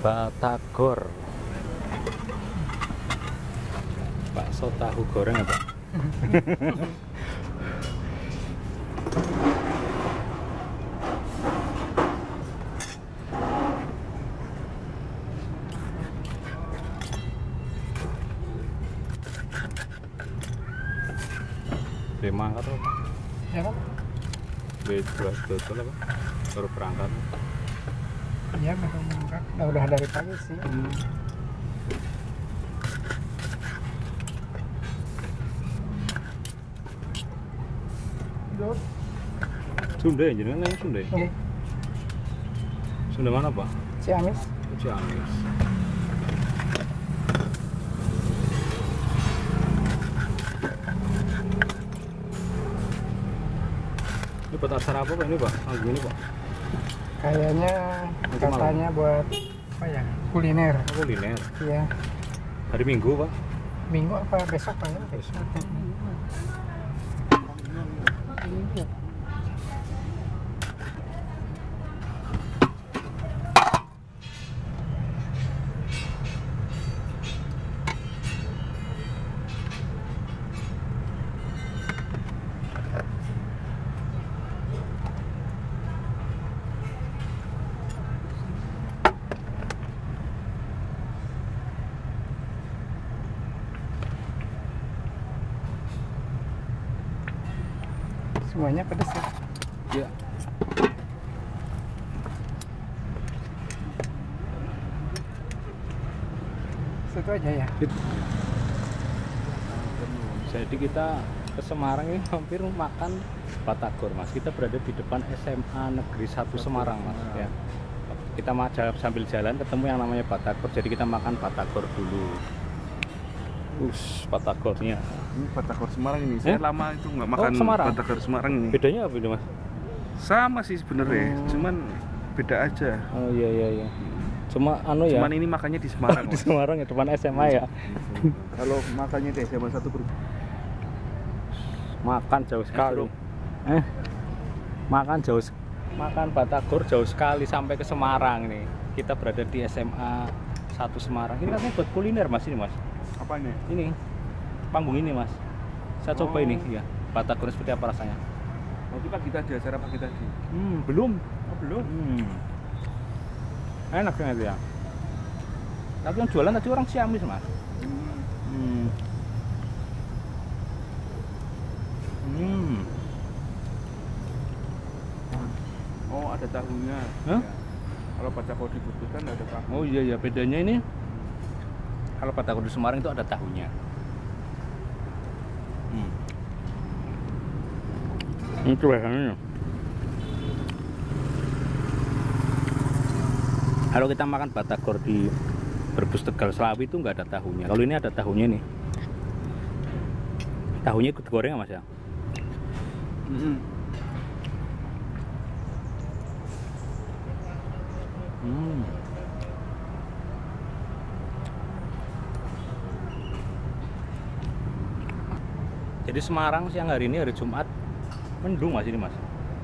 Batagor. Bakso tahu goreng apa? Lima angkat apa? Ya kan? B12 betul apa? Baru berangkat. Iya, memang berangkat. Udah dari pagi sih. Sunda ya, jenengan yang Sunda ya? Oke. Sunda mana Pak? Ciamis. Ciamis. Ini buat acara apa Pak ini Pak? Anggung ini Pak? Kayaknya katanya buat apa ya? Kuliner. Kuliner. Iya. Hari Minggu Pak? Minggu apa besok Pak? Besok. Semuanya pedas ya? Iya. Itu aja ya? Jadi kita ke Semarang ini hampir makan Batagor Mas. Kita berada di depan SMA Negeri 1 Semarang Mas ya. Kita sambil jalan ketemu yang namanya Batagor. Jadi kita makan Batagor dulu. Batagornya. Ini Batagor Semarang ini. Saya lama itu nggak makan Batagor Semarang ini. Bedanya apa ini Mas? Sama sih sebenarnya, cuman beda aja. Oh iya. Cuma ya. Cuman ini makannya di Semarang. Di Semarang ya, depan SMA ya. Kalau makannya di SMA 1 makan jauh sekali. Makan Batagor jauh sekali sampai ke Semarang nih. Kita berada di SMA 1 Semarang. Ini katanya buat kuliner Mas ini Mas. Apa ini? Ini panggung ini Mas. Saya coba ini ya. Batagor seperti apa rasanya? Waktu pagi tadi acara pagi tadi. Belum. Oh, belum. Enak ternyata ya. Tapi yang jualan tadi orang Ciamis Mas. Oh, ada tahunya. Hah? Ya. Kalau Batagor dibutuhkan ada tahu. Oh iya, bedanya ini kalau Batagor di Semarang itu ada tahunya. Itu rasanya. Kalau kita makan Batagor di Brebes, Tegal, Slawi itu nggak ada tahunya. Kalau ini ada tahunya nih. Tahunya ikut goreng Mas ya? Jadi Semarang siang hari ini hari Jumat mendung Mas ini Mas.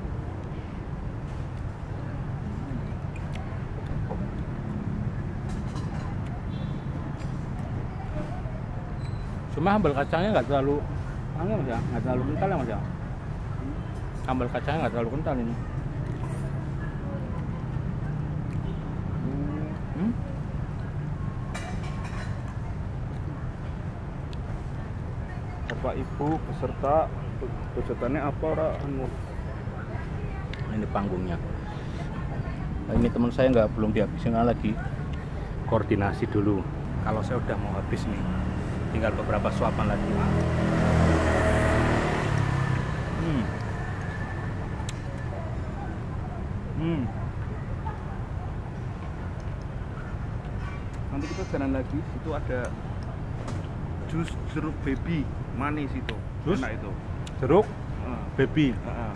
Cuma sambal kacangnya nggak terlalu Mas ya, nggak terlalu kental ya Mas ya. Sambal kacangnya nggak terlalu kental ini. Bapak Ibu peserta kegiatannya apa ora anu? Ini panggungnya. Nah, ini teman saya belum dihabisin lagi. Koordinasi dulu. Kalau saya udah mau habis nih, tinggal beberapa suapan lagi. Nanti kita jalan lagi, itu ada jus jeruk baby manis itu. Jus? Enak itu. Jeruk baby.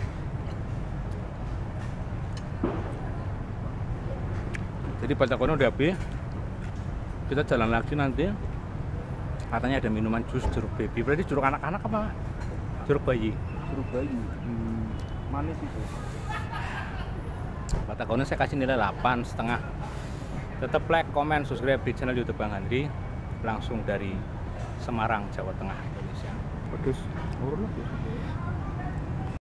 Jadi Batagornya udah habis. Kita jalan lagi nanti. Katanya ada minuman jus jeruk baby. Berarti jeruk anak-anak apa? Jeruk bayi. Jeruk bayi. Manis itu. Batagornya saya kasih nilai 8,5. Tetap like, komen, subscribe di channel YouTube Bang Handri langsung dari Semarang, Jawa Tengah, Indonesia. Pedes. Urut.